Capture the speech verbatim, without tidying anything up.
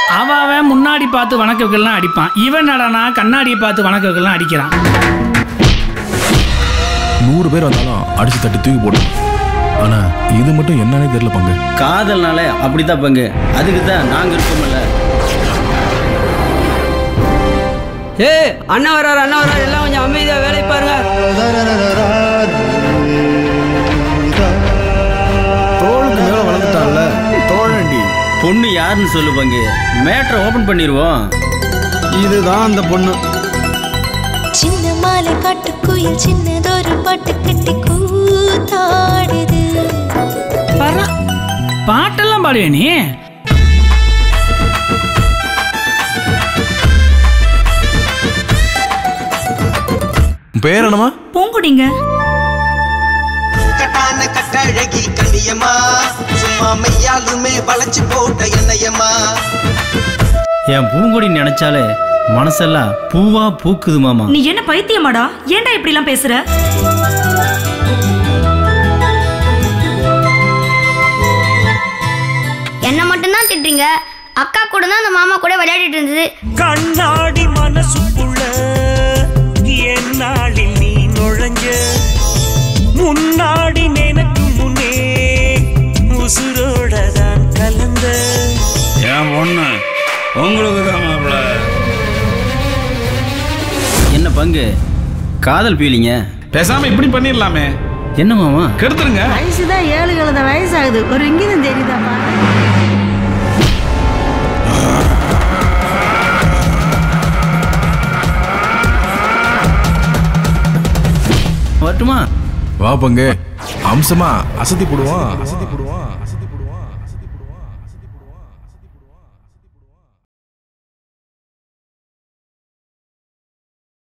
அவன் முன்னாடி பார்த்து வணக்க வைக்கலாம் அடிப்பான். இவன் நடனா கண்ணாடியை பார்த்து வணக்க வைக்கலாம் அடிக்கிறான். நூறு பேர் வந்தாலும் அடிச்சு தட்டி தூக்கி போடும். ஆனா இது மட்டும் என்னன்னே தெரியல பங்கு. காதல்னாலே அப்படித்தான் பங்கு. அதுக்கு தான் நாங்க இருக்கோம்ல. ஏ அண்ணா வராரு அண்ணா வராரு எல்லாம் கொஞ்சம் அமைதியா வேலை பாருங்க. தோளுக்கு மேல வளர்ந்துட்டான்ல தோழண்டி. பொண்ணு யாருன்னு சொல்லு பங்கு. மேட்ரை ஓபன் பண்ணிடுவோம். இதுதான் அந்த பொண்ணு. சின்ன மாலை காட்டு குயில் சின்னதொரு பாட்டு கட்டி கூத்தாடுது. பாட்டெல்லாம் பாடுவே நீ? பேர் என்னமா? பூங்குடிங்க. கட்டான கட்டழகி கண்ணியம்மா சும்மா மையாலுமே வளைச்சு போட்ட என்னையம்மா. என் பூங்குடி நினைச்சாலே மனசெல்லாம் பூவா பூக்குது மாமா. நீ என்ன பைத்தியமாடா? ஏன்டா இப்படி எல்லாம் பேசுற? என்ன மட்டும் தான் திட்டுறீங்க. அக்கா கூட தான் அந்த மாமா கூட விளையாடிட்டு இருந்தது. கண்ணாடி மனசுக்குள்ள என்னாளில் நீ நுழைஞ்ச முன்னாடி எனக்கு முன்னே உசுரோட தான் கலந்த என் பொண்ணு உங்களுக்கு தான் மாப்பிள்ள. என்ன பங்கு காதல் பீலிங்க? பேசாம இப்படி பண்ணிடலாமே. என்ன மாமா கெடுத்துருங்க. வயசுதான் ஏழு கழுத வயசாகுது. ஒரு இங்கிதம் தெரியுதாப்பா? வரட்டுமா? வா பங்கு. அம்சமா அசத்தி போடுவான் அசத்தி போடுவான்.